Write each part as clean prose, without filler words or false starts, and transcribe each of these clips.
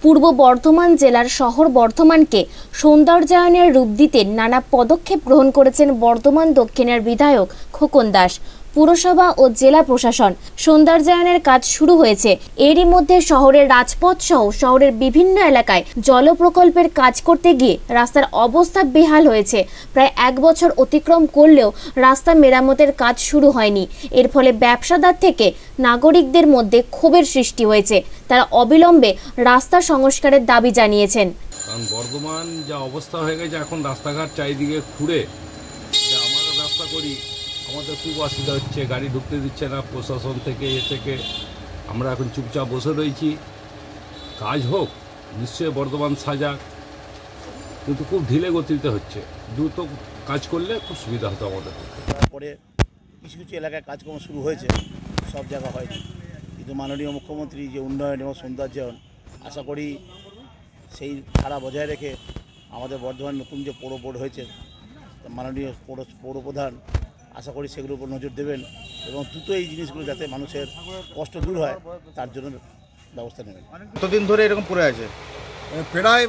পূর্ব বর্ধমান জেলার শহর বর্ধমানকে সৌন্দর্যায়নের রূপ দিতে নানা পদক্ষেপ গ্রহণ করেছেন বর্ধমান দক্ষিণের বিধায়ক খোকন দাস। পুরসভা ও জেলা প্রশাসন সৌন্দর্যায়নের কাজ শুরু হয়েছে। এরই মধ্যে শহরের রাজপথ সহ শহরের বিভিন্ন এলাকায় জল প্রকল্পের কাজ করতে গিয়ে রাস্তার অবস্থা বেহাল হয়েছে। প্রায় 1 বছর অতিক্রম করলেও রাস্তা মেরামতের কাজ শুরু হয়নি। এর ফলে ব্যবসাদার থেকে নাগরিকদের মধ্যে ক্ষোভের সৃষ্টি হয়েছে। তারা অবিলম্বে রাস্তা সংস্কারের দাবি জানিয়েছেন। কারণ বর্ধমান যা অবস্থা হয়ে গেছে, এখন রাস্তাঘাট চারিদিকে খুঁড়ে আমরা রাস্তা করি, আমাদের খুব অসুবিধা হচ্ছে। গাড়ি ঢুকতে দিচ্ছে না প্রশাসন থেকে আমরা এখন চুপচাপ বসে রয়েছি। কাজ হোক, নিশ্চয়ই বর্ধমান সাজাক, কিন্তু খুব ঢিলে গতিতে হচ্ছে। দ্রুত কাজ করলে খুব সুবিধা হতো আমাদের। পরে কিছু কিছু এলাকায় কাজকর্ম শুরু হয়েছে, সব জায়গা হয়নি। কিন্তু মাননীয় মুখ্যমন্ত্রী যে উন্নয়ন এবং সৌন্দর্যায়ন, আশা করি সেই ধারা বজায় রেখে আমাদের বর্ধমান নতুন যে পৌর বোর্ড হয়েছে, মাননীয় পৌরপ্রধান আশা করি সেগুলোর উপর নজর দেবেন এবং দ্রুত এই জিনিসগুলো যাতে মানুষের কষ্ট দূর হয় তার জন্য ব্যবস্থা নেবেন। কতদিন ধরে এরকম পড়ে আছে? প্রায়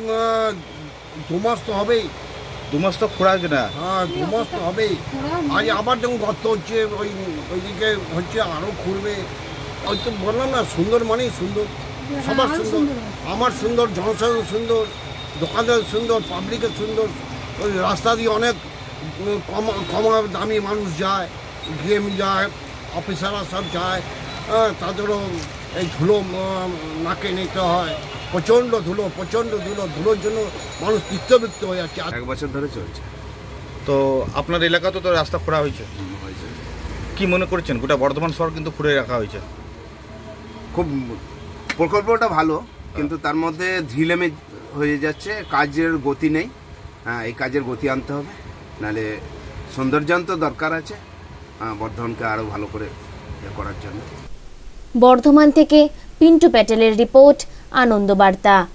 2 মাস তো হবেই। 2 মাস তো খোঁড়া না? হ্যাঁ, 2 মাস তো হবেই। আজ আবার যখন গর্ত হচ্ছে, ওইদিকে হচ্ছে, আরও খুঁড়বে। ওই তো বললাম না, সুন্দর মানেই সুন্দর, সবার সুন্দর। আমার সুন্দর, জনসাধারণ সুন্দর, দোকানদার সুন্দর, পাবলিকের সুন্দর। ওই রাস্তা দিয়ে অনেক কম দামি মানুষ যায়, গেম যায়, অফিসাররা সব যায়। তাদেরও এই ধুলো নাকে নিতে হয়। প্রচণ্ড ধুলো, ধুলোর জন্য মানুষ তৃপ্ত হয়ে যাচ্ছে। 1 বছর ধরে চলছে। তো আপনার এলাকাতেও তো রাস্তা খোঁড়া হয়েছে, কি মনে করছেন? গোটা বর্ধমান শহর কিন্তু খুঁড়ে রাখা হয়েছে। খুব প্রকল্পটা ভালো, কিন্তু তার মধ্যে ঢিলেমে হয়ে যাচ্ছে, কাজের গতি নেই। হ্যাঁ, এই কাজের গতি আনতে হবে, নাহলে সৌন্দর্যায়ন তো দরকার আছে বর্ধমানকে আরও ভালো করে করার জন্য। বর্ধমান থেকে পিন্টু প্যাটেলের রিপোর্ট, আনন্দ বার্তা।